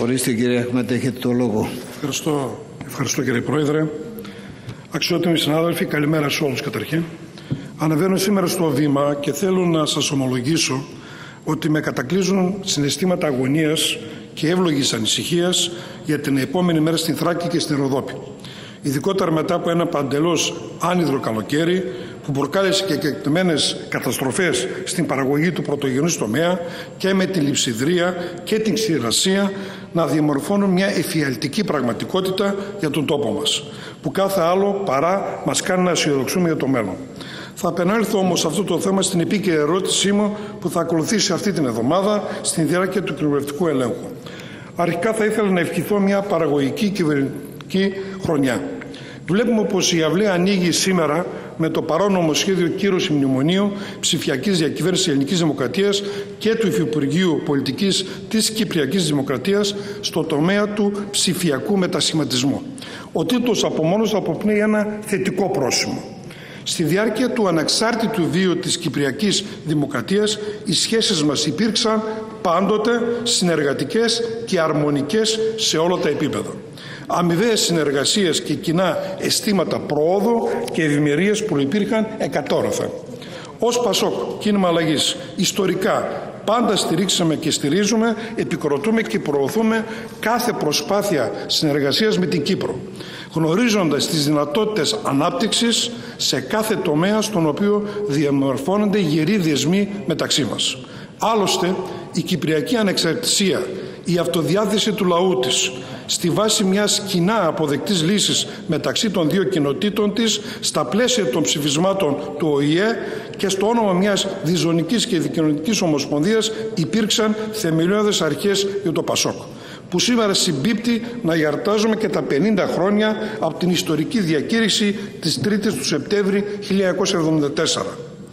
Ορίστε κύριε Αχμέτ, έχετε το λόγο. Ευχαριστώ κύριε Πρόεδρε. Αξιότιμοι συνάδελφοι, καλημέρα σε όλους καταρχήν. Ανεβαίνω σήμερα στο βήμα και θέλω να σας ομολογήσω ότι με κατακλείζουν συναισθήματα αγωνίας και εύλογης ανησυχίας για την επόμενη μέρα στην Θράκη και στην Ροδόπη. Ειδικότερα μετά από ένα παντελώς άνυδρο καλοκαίρι που προκάλεσε και κεκτημένες καταστροφές στην παραγωγή του πρωτογενούς τομέα και με τη λειψιδρία και την ξηρασία να διαμορφώνουν μια εφιαλτική πραγματικότητα για τον τόπο μας, που κάθε άλλο παρά μας κάνει να αισιοδοξούμε για το μέλλον. Θα επανέλθω όμως σε αυτό το θέμα στην επίκαιρη ερώτησή μου που θα ακολουθήσει αυτή την εβδομάδα στην διάρκεια του κοινοβουλευτικού ελέγχου. Αρχικά θα ήθελα να ευχηθώ μια παραγωγική κυβερνητική χρονιά. Βλέπουμε πως η αυλή ανοίγει σήμερα με το παρόν νομοσχέδιο κύρωση μνημονίου ψηφιακής διακυβέρνησης ελληνικής δημοκρατίας και του Υφυπουργείου Πολιτικής της Κυπριακής Δημοκρατίας στο τομέα του ψηφιακού μετασχηματισμού. Ο τίτλος από μόνος αποπνέει ένα θετικό πρόσημο. Στη διάρκεια του ανεξάρτητου βίου της Κυπριακής Δημοκρατίας οι σχέσεις μας υπήρξαν πάντοτε συνεργατικές και αρμονικές σε όλα τα επίπεδα. Αμοιβαίες συνεργασίες και κοινά αισθήματα προόδου και ευημερίας που υπήρχαν εκατόραφα. Ως ΠΑΣΟΚ, κίνημα αλλαγής, ιστορικά πάντα στηρίξαμε και στηρίζουμε, επικροτούμε και προωθούμε κάθε προσπάθεια συνεργασίας με την Κύπρο, γνωρίζοντας τις δυνατότητες ανάπτυξης σε κάθε τομέα στον οποίο διαμορφώνονται γεροί δεσμοί μεταξύ μας. Άλλωστε, η κυπριακή ανεξαρτησία, η αυτοδιάθεση του λαού της, στη βάση μιας κοινά αποδεκτής λύσης μεταξύ των δύο κοινοτήτων της, στα πλαίσια των ψηφισμάτων του ΟΗΕ και στο όνομα μιας διζωνικής και δικοινωνικής ομοσπονδίας υπήρξαν θεμελιώδες αρχές για το ΠΑΣΟΚ, που σήμερα συμπίπτει να γιορτάζουμε και τα 50 χρόνια από την ιστορική διακήρυξη της 3ης του Σεπτέμβρη 1974.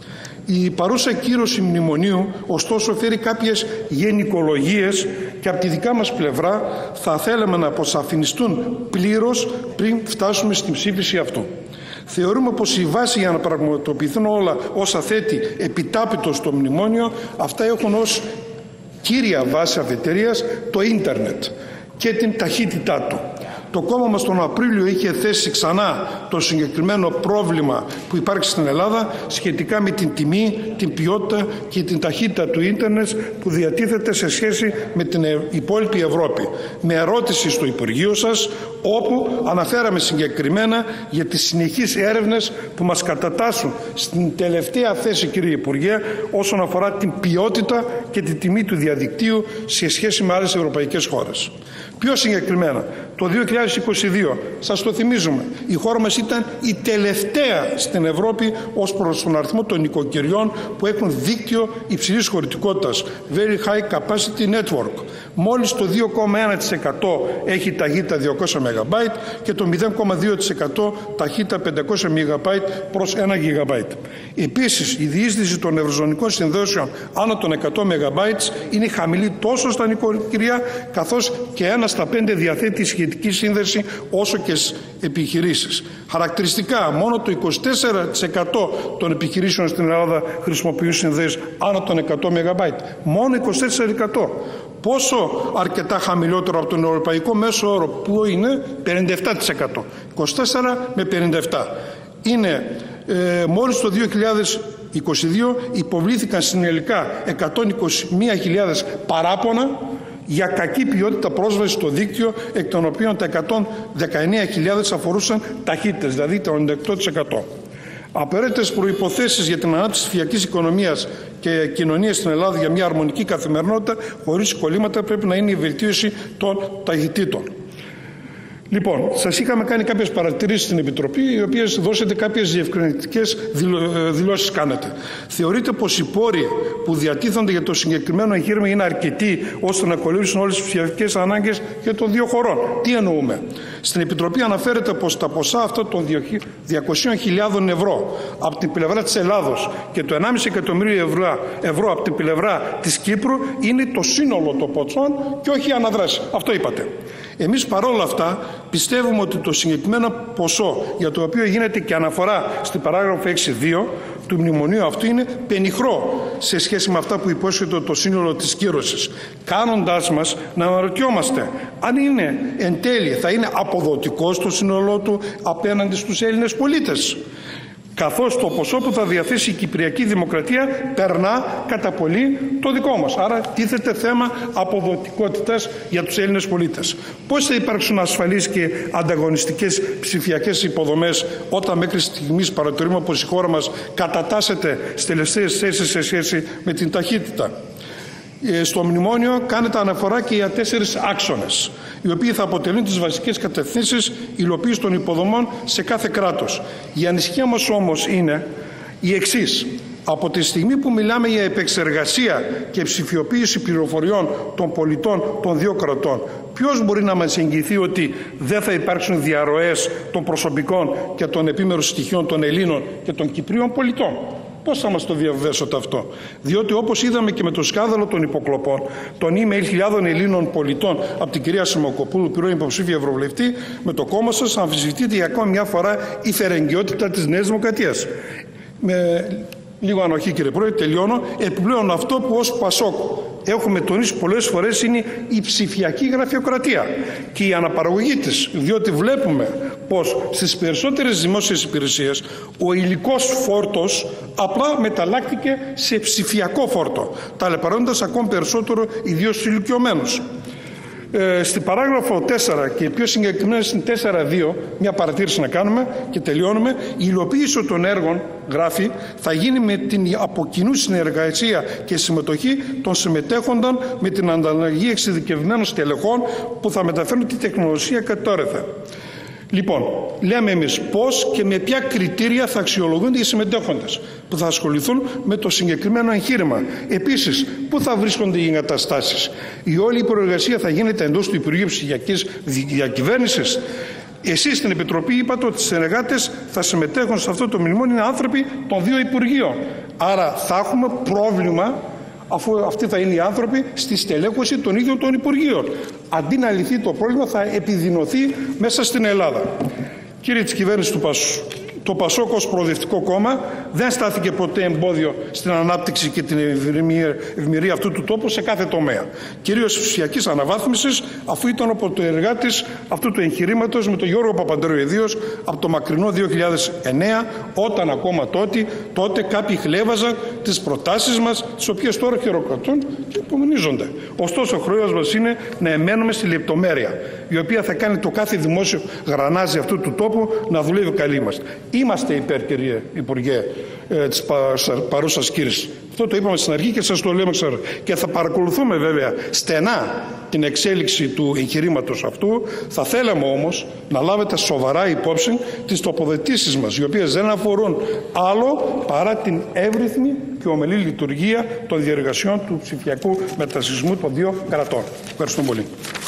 Η παρούσα κύρωση μνημονίου ωστόσο φέρει κάποιες γενικολογίες και από τη δικά μας πλευρά θα θέλαμε να αποσαφινιστούν πλήρως πριν φτάσουμε στην ψήφιση αυτού. Θεωρούμε πως η βάση για να πραγματοποιηθούν όλα όσα θέτει επιτάπητο στο μνημόνιο, αυτά έχουν ως κύρια βάση αφετηρίας το ίντερνετ και την ταχύτητά του. Το κόμμα μας τον Απρίλιο είχε θέσει ξανά το συγκεκριμένο πρόβλημα που υπάρχει στην Ελλάδα σχετικά με την τιμή, την ποιότητα και την ταχύτητα του ίντερνετ που διατίθεται σε σχέση με την υπόλοιπη Ευρώπη. Με ερώτηση στο Υπουργείο σας, όπου αναφέραμε συγκεκριμένα για τις συνεχείς έρευνες που μας κατατάσσουν στην τελευταία θέση, κύριε Υπουργέ, όσον αφορά την ποιότητα και την τιμή του διαδικτύου σε σχέση με άλλες ευρωπαϊκές χώρες. Πιο συγκεκριμένα, το 2022, σας το θυμίζουμε, η χώρα μας ήταν η τελευταία στην Ευρώπη ως προς τον αριθμό των νοικοκυριών που έχουν δίκτυο υψηλής χωρητικότητας, Very High Capacity Network. Μόλις το 2,1% έχει ταχύτητα 200 MB και το 0,2% ταχύτητα 500 MB προς 1 GB. Επίσης, η διείσδυση των ευρωζωνικών συνδέσεων άνω των 100 MB είναι χαμηλή τόσο στα νοικοκυριά καθώς και 1 στα 5 διαθέτει σχετική σύνδεση όσο και στις επιχειρήσεις. Χαρακτηριστικά, μόνο το 24% των επιχειρήσεων στην Ελλάδα χρησιμοποιούν συνδέσεις άνω των 100 MB. Μόνο 24%. Πόσο αρκετά χαμηλότερο από τον ευρωπαϊκό μέσο όρο που είναι 57%. 24 με 57. Είναι μόλις το 2022 υποβλήθηκαν συνολικά 121.000 παράπονα για κακή ποιότητα πρόσβαση στο δίκτυο, εκ των οποίων τα 119.000 αφορούσαν ταχύτητες, δηλαδή το 98%. Απαραίτητες προϋποθέσεις για την ανάπτυξη της ψηφιακής οικονομίας και κοινωνίας στην Ελλάδα για μια αρμονική καθημερινότητα χωρίς κολλήματα πρέπει να είναι η βελτίωση των ταχυτήτων. Λοιπόν, σας είχαμε κάνει κάποιες παρατηρήσεις στην Επιτροπή, οι οποίες δώσετε κάποιες διευκρινητικές δηλώσεις κάνετε. Θεωρείτε πως οι πόροι που διατίθενται για το συγκεκριμένο εγχείρημα είναι αρκετοί ώστε να καλύψουν όλες τις ψηφιακές ανάγκες και των δύο χωρών? Τι εννοούμε? Στην Επιτροπή αναφέρεται πως τα ποσά αυτά των 200.000 ευρώ από την πλευρά της Ελλάδος και το 1,5 εκατομμύριο ευρώ από την πλευρά της Κύπρου είναι το σύνολο των ποτσών και όχι η αναδράση. Αυτό είπατε. Εμείς παρόλα αυτά πιστεύουμε ότι το συγκεκριμένο ποσό για το οποίο γίνεται και αναφορά στην παράγραφο 6.2 του μνημονίου αυτού είναι πενιχρό σε σχέση με αυτά που υπόσχεται το σύνολο της κύρωσης, κάνοντάς μας να αναρωτιόμαστε αν είναι εν τέλει θα είναι αποδοτικό στο σύνολό του απέναντι στους Έλληνες πολίτες, καθώς το ποσό που θα διαθέσει η Κυπριακή Δημοκρατία περνά κατά πολύ το δικό μας. Άρα τίθεται θέμα αποδοτικότητας για τους Έλληνες πολίτες. Πώς θα υπάρξουν ασφαλείς και ανταγωνιστικές ψηφιακές υποδομές όταν μέχρι στιγμής παρατηρούμε πως η χώρα μας κατατάσσεται στις τελευταίες θέσεις σε σχέση με την ταχύτητα? Στο μνημόνιο κάνετε αναφορά και για 4 άξονες, οι οποίοι θα αποτελούν τις βασικές κατευθύνσεις υλοποίησης των υποδομών σε κάθε κράτος. Η ανησυχία μας όμως είναι η εξής. Από τη στιγμή που μιλάμε για επεξεργασία και ψηφιοποίηση πληροφοριών των πολιτών των δύο κρατών, ποιος μπορεί να μας εγγυηθεί ότι δεν θα υπάρξουν διαρροές των προσωπικών και των επίμερων στοιχείων των Ελλήνων και των Κυπρίων πολιτών? Πώς θα μας το διαβεβαιώσετε αυτό? Διότι όπως είδαμε και με το σκάνδαλο των υποκλοπών, των email χιλιάδων Ελλήνων πολιτών από την κυρία Σιμακοπούλου, πρώην υποψήφια ευρωβουλευτή, με το κόμμα σας αμφισβητείται για ακόμη μια φορά η φερεγγιότητα της Νέας Δημοκρατίας. Με λίγο ανοχή, κύριε Πρόεδρε, τελειώνω. Επιπλέον αυτό που ως ΠΑΣΟΚ έχουμε τονίσει πολλές φορές είναι η ψηφιακή γραφειοκρατία και η αναπαραγωγή της, διότι βλέπουμε πως στις περισσότερες δημόσιες υπηρεσίες ο υλικός φόρτος απλά μεταλλάχθηκε σε ψηφιακό φόρτο, ταλαιπωρώντας ακόμη περισσότερο ιδίως τους ηλικιωμένους. Στην παράγραφο 4 και πιο συγκεκριμένα στην 4.2, μια παρατήρηση να κάνουμε και τελειώνουμε. Η υλοποίηση των έργων, γράφει, θα γίνει με την από κοινού συνεργασία και συμμετοχή των συμμετέχοντων με την ανταλλαγή εξειδικευμένων στελεχών που θα μεταφέρουν τη τεχνολογία κατόρθεν. Λοιπόν, λέμε εμείς πώς και με ποια κριτήρια θα αξιολογούνται οι συμμετέχοντες που θα ασχοληθούν με το συγκεκριμένο εγχείρημα. Επίσης, πού θα βρίσκονται οι εγκαταστάσεις? Η όλη προεργασία θα γίνεται εντός του Υπουργείου Ψηφιακής Διακυβέρνησης? Εσείς στην Επιτροπή είπατε ότι οι συνεργάτες θα συμμετέχουν σε αυτό το μνημόνιο είναι άνθρωποι των δύο Υπουργείων. Άρα θα έχουμε πρόβλημα, αφού αυτοί θα είναι οι άνθρωποι, στη στελέχωση των ίδιων των Υπουργείων. Αντί να λυθεί το πρόβλημα θα επιδεινωθεί μέσα στην Ελλάδα. Κύριε της κυβέρνησης του ΠΑΣΟΚ, το ΠΑΣΟΚ ως προοδευτικό κόμμα δεν στάθηκε ποτέ εμπόδιο στην ανάπτυξη και την ευημερία αυτού του τόπου σε κάθε τομέα. Κυρίως της ψηφιακής αναβάθμισης, αφού ήταν ο πρωτοεργάτης αυτού του εγχειρήματος με τον Γιώργο Παπανδρέου ιδίως από το μακρινό 2009, όταν ακόμα τότε κάποιοι χλέβαζαν τις προτάσεις μας, τις οποίες τώρα χειροκροτούν και υπομονίζονται. Ωστόσο, ο χρέος μας είναι να εμένουμε στη λεπτομέρεια, η οποία θα κάνει το κάθε δημόσιο γρανάζι αυτού του τόπου να δουλεύει καλή μας. Είμαστε υπέρ, κύριε Υπουργέ, της παρούσας κύρωσης. Αυτό το είπαμε στην αρχή και σας το λέμε ξανά. Και θα παρακολουθούμε βέβαια στενά την εξέλιξη του εγχειρήματος αυτού. Θα θέλαμε όμως να λάβετε σοβαρά υπόψη τις τοποθετήσεις μας, οι οποίες δεν αφορούν άλλο παρά την εύρυθμη και ομαλή λειτουργία των διεργασιών του ψηφιακού μετασχισμού των δύο κρατών. Ευχαριστώ πολύ.